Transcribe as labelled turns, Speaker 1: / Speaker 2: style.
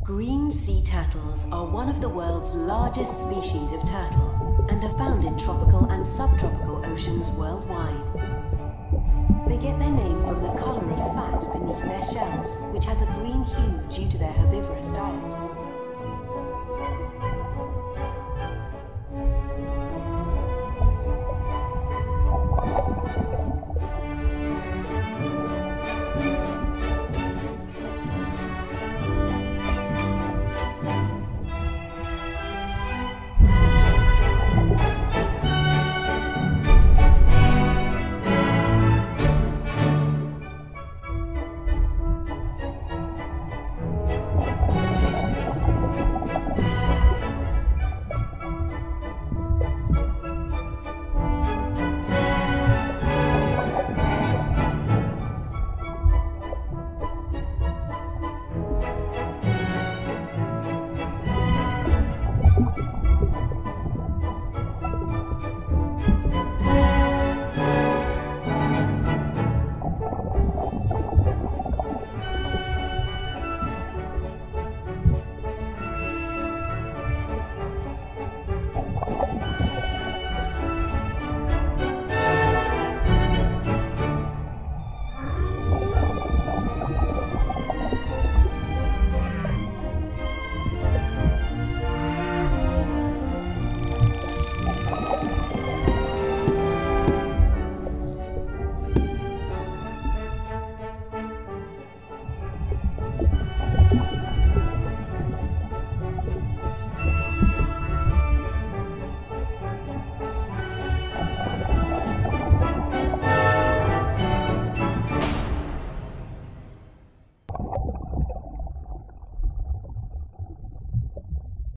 Speaker 1: Green sea turtles are one of the world's largest species of turtle and are found in tropical and subtropical oceans worldwide. They get their name from the color of fat beneath their shells, which has a green hue due to their herbivorous diet.